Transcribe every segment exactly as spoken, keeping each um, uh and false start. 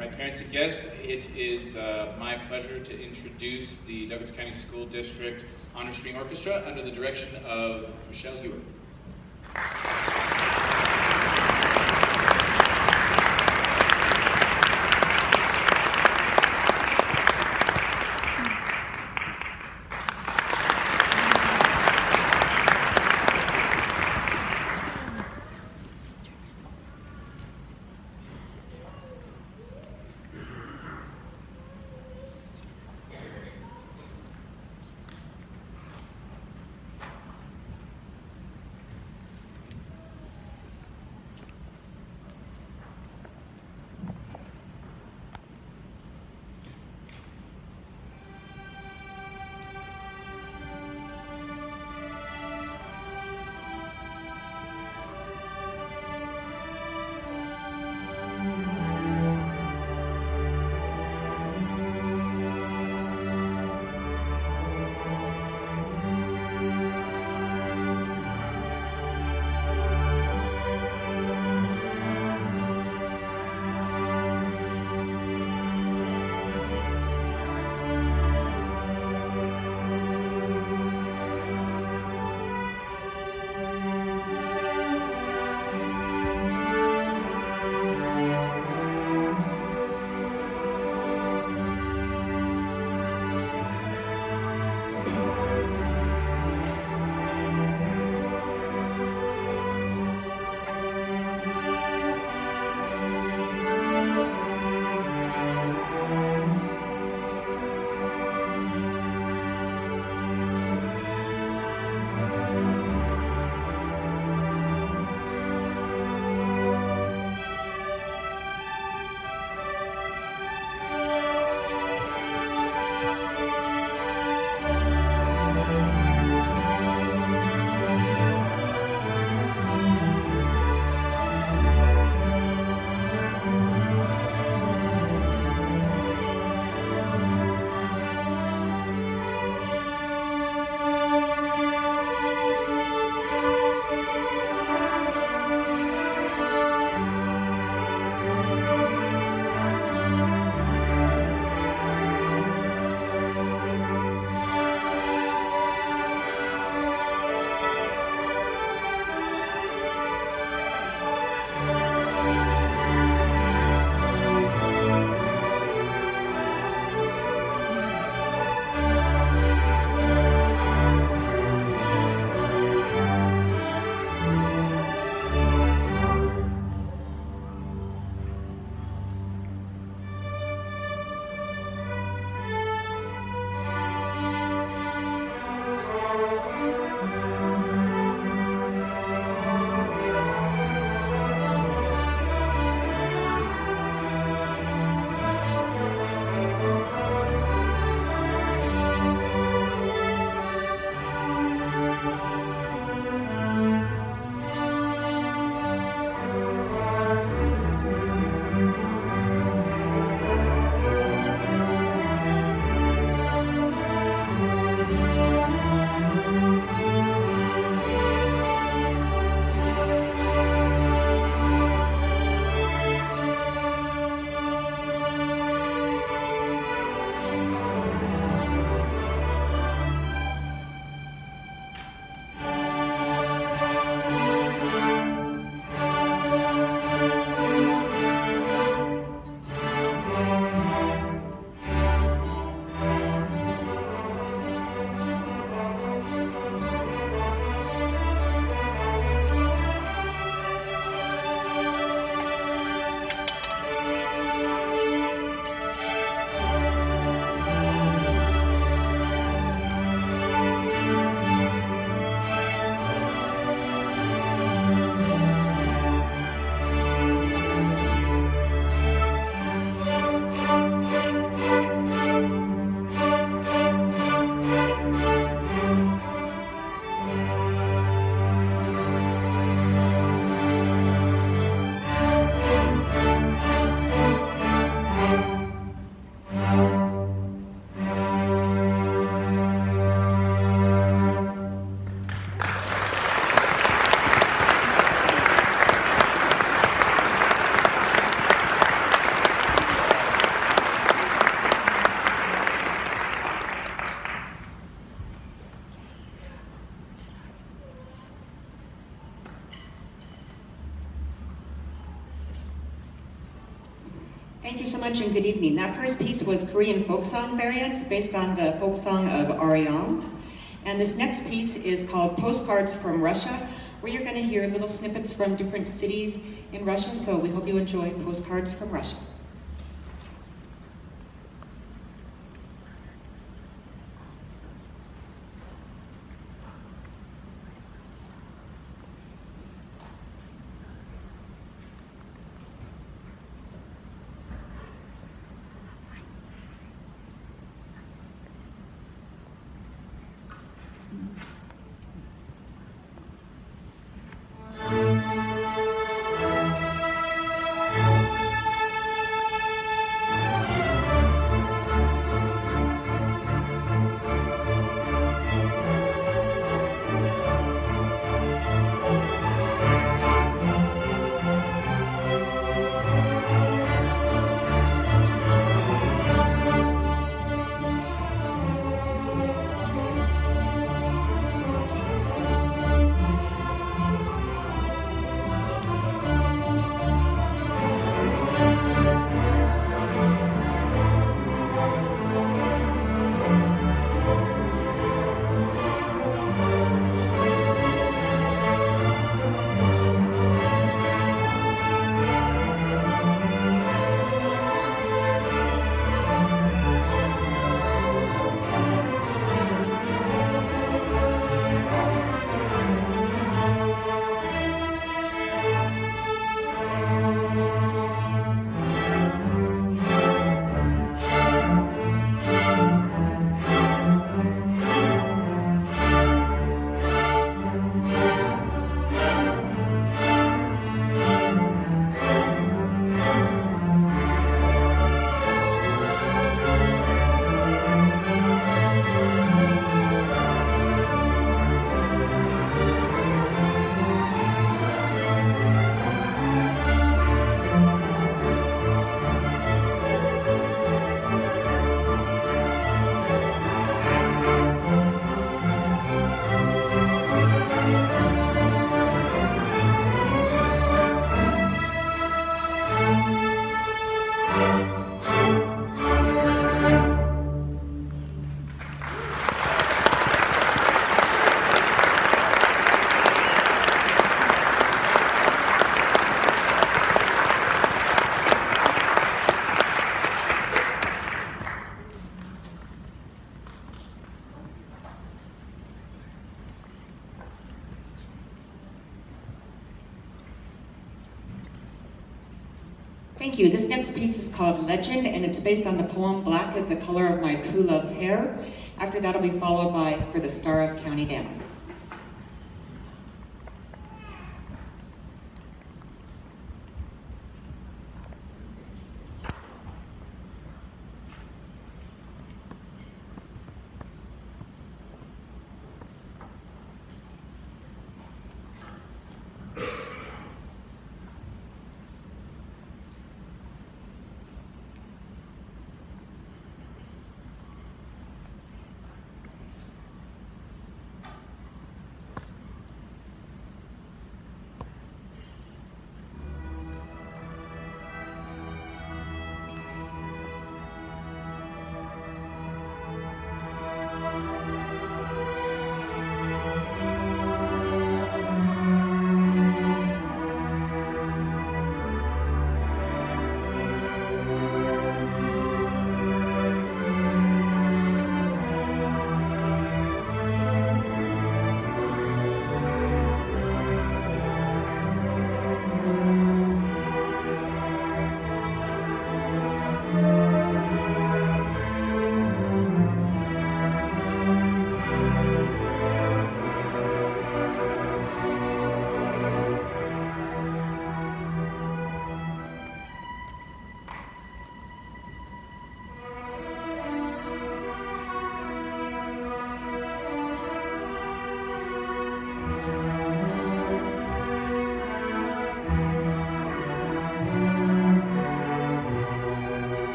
right, parents and guests, it is uh, my pleasure to introduce the Douglas County School District Honor String Orchestra under the direction of Michelle Ewer. Thank you so much and good evening. That first piece was Korean folk song variants based on the folk song of Aryang. And this next piece is called Postcards from Russia, where you're going to hear little snippets from different cities in Russia. So we hope you enjoy Postcards from Russia. Thank you. This next piece is called Legend, and it's based on the poem Black is the Color of My True Love's Hair. After that will be followed by For the Star of County Down.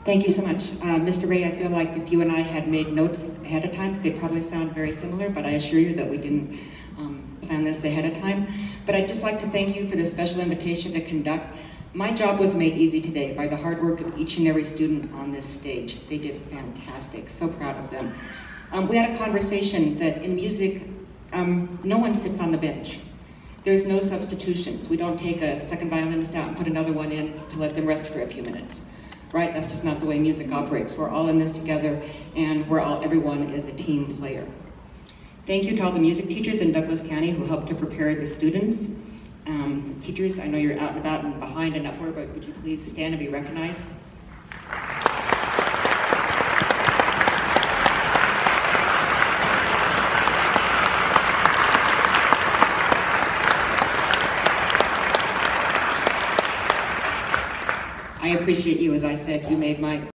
Thank you so much. Uh, Mister Ray, I feel like if you and I had made notes ahead of time, they'd probably sound very similar, but I assure you that we didn't um, plan this ahead of time. But I'd just like to thank you for the special invitation to conduct. My job was made easy today by the hard work of each and every student on this stage. They did fantastic, so proud of them. Um, we had a conversation that in music, um, no one sits on the bench. There's no substitutions. We don't take a second violinist out and put another one in to let them rest for a few minutes. Right? That's just not the way music operates. We're all in this together, and we're all, everyone is a team player. Thank you to all the music teachers in Douglas County who helped to prepare the students. Um, teachers, I know you're out and about and behind and upward, but would you please stand and be recognized? I appreciate you. As I said, you made my